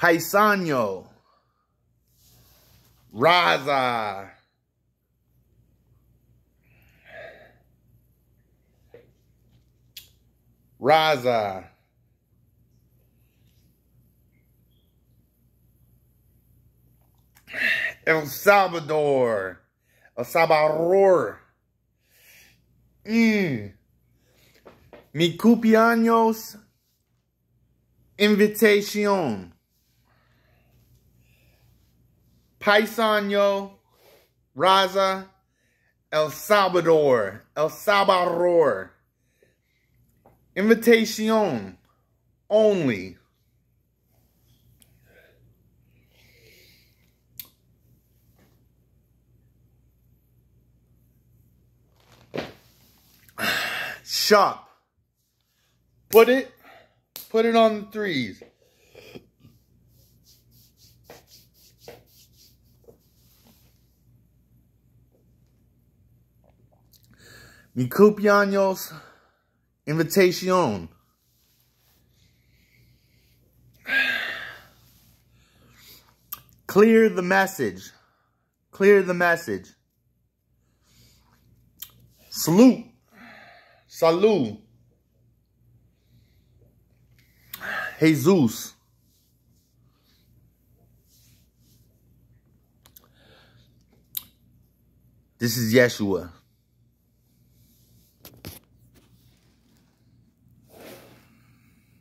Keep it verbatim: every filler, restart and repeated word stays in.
Paisano. Raza. Raza. El Salvador. El Salvador. Mm. Mi cumpleaños invitación. Paisano. Raza. El Salvador. El Salvador. Invitation only. Shop. Put it, put it on the threes. Mi cumpleaños invitation. Clear the message. Clear the message. Salute. Salud. Jesus. This is Yeshua.